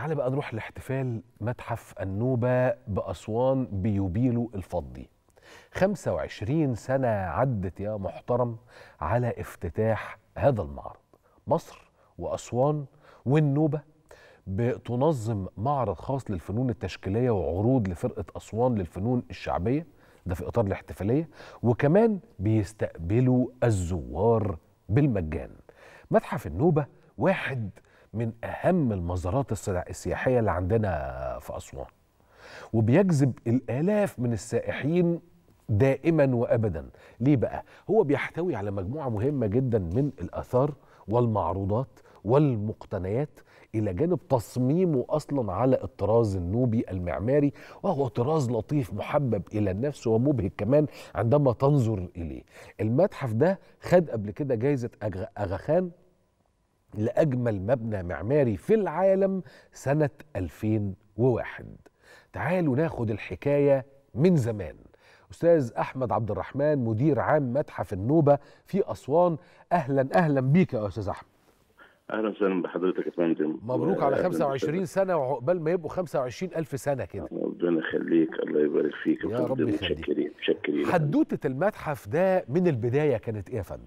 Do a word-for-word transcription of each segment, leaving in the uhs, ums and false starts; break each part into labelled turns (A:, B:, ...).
A: تعال بقى نروح لاحتفال متحف النوبة بأسوان بيوبيله الفضي. خمسة وعشرين سنة عدت يا محترم على افتتاح هذا المعرض. مصر وأسوان والنوبة بتنظم معرض خاص للفنون التشكيلية وعروض لفرقة أسوان للفنون الشعبية، ده في إطار الاحتفالية، وكمان بيستقبلوا الزوار بالمجان. متحف النوبة واحد من أهم المزارات السياحية اللي عندنا في أسوان، وبيجذب الآلاف من السائحين دائما وأبدا. ليه بقى؟ هو بيحتوي على مجموعة مهمة جدا من الآثار والمعروضات والمقتنيات، إلى جانب تصميمه أصلا على الطراز النوبي المعماري، وهو طراز لطيف محبب إلى النفس ومبهج كمان عندما تنظر إليه. المتحف ده خد قبل كده جايزة أغا خان لأجمل مبنى معماري في العالم سنة ألفين وواحد. تعالوا ناخد الحكاية من زمان. أستاذ أحمد عبد الرحمن مدير عام متحف النوبة في أسوان، أهلا أهلا بيك يا أستاذ أحمد.
B: اهلا وسهلا بحضرتك يا فندم.
A: مبروك على خمسة وعشرين سنة، وعقبال ما يبقوا خمسة وعشرين ألف سنة كده.
B: ربنا يخليك، الله يبارك فيك
A: يا رب يخليك.
B: متشكرين متشكرين.
A: حدوتة المتحف ده من البداية كانت إيه يا فندم؟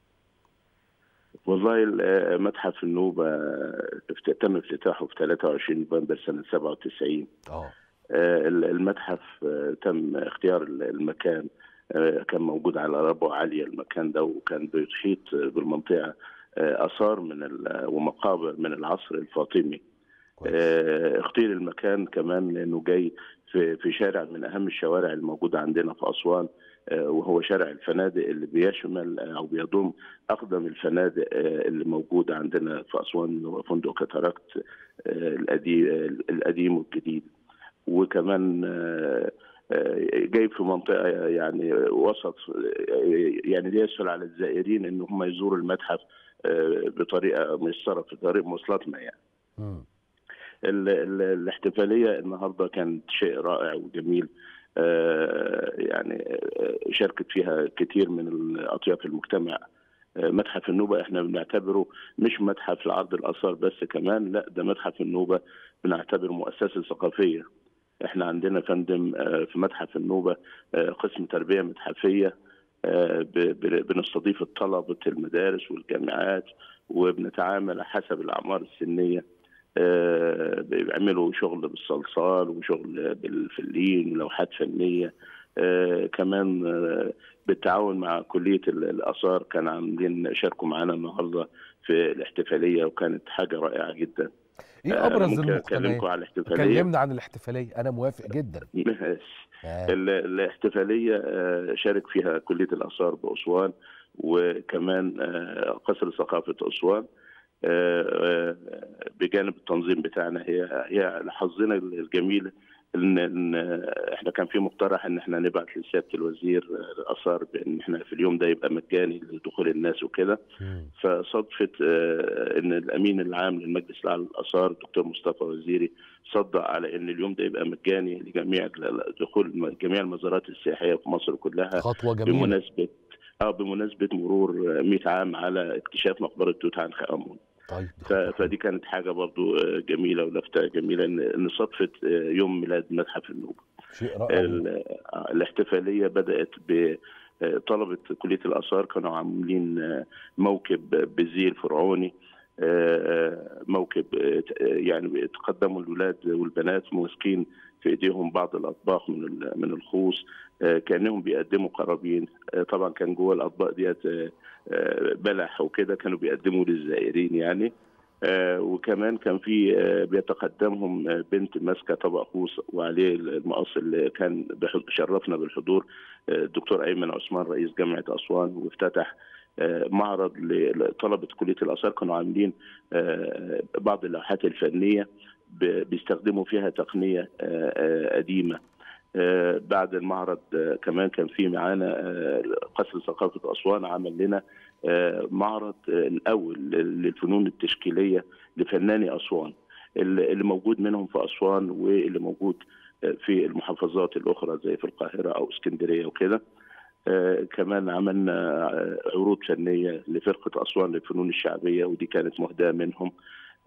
B: والله متحف النوبة تم افتتاحه في ثلاثة وعشرين نوفمبر سنة سبعة وتسعين.
A: اه
B: المتحف تم اختيار المكان، كان موجود على ربوة عالية المكان ده، وكان بيحيط بالمنطقة آثار من ومقابر من العصر الفاطمي. اختير المكان كمان لأنه جاي في في شارع من أهم الشوارع الموجودة عندنا في أسوان، وهو شارع الفنادق اللي بيشمل أو بيضم أقدم الفنادق اللي موجودة عندنا في أسوان، اللي هو فندق كاتاراكت القديم والجديد. وكمان جاي في منطقة يعني وسط، يعني يسهل على الزائرين إن هم يزوروا المتحف بطريقة ميسرة في طريق مواصلاتنا يعني. م. الاحتفالية النهاردة كانت شيء رائع وجميل، يعني شاركت فيها كتير من أطياف المجتمع. متحف النوبة احنا بنعتبره مش متحف لعرض الآثار بس كمان، لا ده متحف النوبة بنعتبره مؤسسة ثقافية. احنا عندنا فندم في متحف النوبة قسم تربية متحفية، بنستضيف الطلبة المدارس والجامعات، وبنتعامل حسب الأعمار السنية. بيعملوا شغل بالصلصال وشغل بالفلين ولوحات فنية. كمان بالتعاون مع كلية الآثار كان عاملين شاركوا معنا النهارده في الاحتفالية، وكانت حاجة رائعة جدا.
A: ايه ابرز المقتنيات؟
B: على الاحتفاليه.
A: كلمنا عن الاحتفاليه، انا موافق جدا.
B: آه. الاحتفاليه شارك فيها كليه الاثار باسوان، وكمان قصر ثقافه اسوان. بجانب التنظيم بتاعنا، هي هي حظنا الجميل ان ان احنا كان في مقترح ان احنا نبعت لسياده الوزير الاثار بان احنا في اليوم ده يبقى مجاني لدخول الناس وكده. فصدفت ان الامين العام للمجلس الاعلى للاثار الدكتور مصطفى وزيري صدق على ان اليوم ده يبقى مجاني لجميع دخول جميع المزارات السياحيه في مصر كلها.
A: خطوه جميله.
B: بمناسبه اه بمناسبه مرور مئة عام على اكتشاف مقبره توت عنخ امون.
A: طيب
B: فدي كانت حاجه برضو جميله ولفته جميله ان صدفه يوم ميلاد متحف النوبه.
A: شيء رائع.
B: الاحتفاليه بدات بطلبه كليه الاثار، كانوا عاملين موكب بالزي الفرعوني، موكب يعني تقدموا الولاد والبنات ماسكين في ايديهم بعض الاطباق من من الخوص، كانهم بيقدموا قرابين. طبعا كان جوه الاطباق ديت بلح وكده، كانوا بيقدموا للزائرين يعني. وكمان كان في بيتقدمهم بنت ماسكه طبق خوص وعليه المقص اللي كان شرفنا بالحضور الدكتور ايمن عثمان رئيس جامعه اسوان، وافتتح معرض لطلبه كليه الاثار. كانوا عاملين بعض اللوحات الفنيه بيستخدموا فيها تقنيه قديمه. بعد المعرض كمان كان في معانا قصر ثقافه اسوان عمل لنا معرض الاول للفنون التشكيليه لفناني اسوان اللي موجود منهم في اسوان واللي موجود في المحافظات الاخرى زي في القاهره او اسكندريه وكده. آه كمان عملنا عروض فنيه لفرقه اسوان للفنون الشعبيه، ودي كانت مهداه منهم.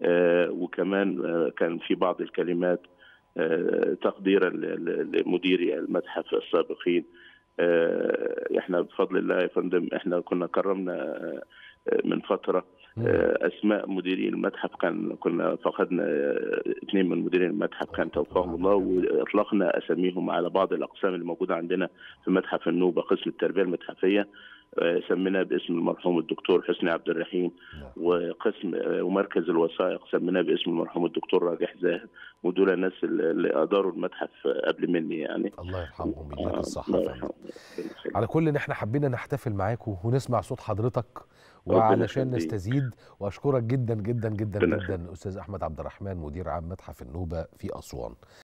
B: وكمان كان في بعض الكلمات تقديرا لمديري المتحف السابقين. احنا بفضل الله يا فندم احنا كنا كرمنا من فتره اسماء مديري المتحف، كان كنا فقدنا اثنين من مديري المتحف كان توفاهم الله، واطلقنا اساميهم على بعض الاقسام اللي موجوده عندنا في متحف النوبه. قسم التربيه المتحفيه سميناه باسم المرحوم الدكتور حسني عبد الرحيم، وقسم ومركز الوثائق سميناه باسم المرحوم الدكتور راجح زاهد، ودول الناس اللي اداروا المتحف قبل مني يعني.
A: الله يرحمهم ويديك الصحه. على كل ان احنا حبينا نحتفل معاكم ونسمع صوت حضرتك وعلشان نستزيد، واشكرك جدا جدا جدا جدا استاذ احمد عبد الرحمن مدير عام متحف النوبه في اسوان.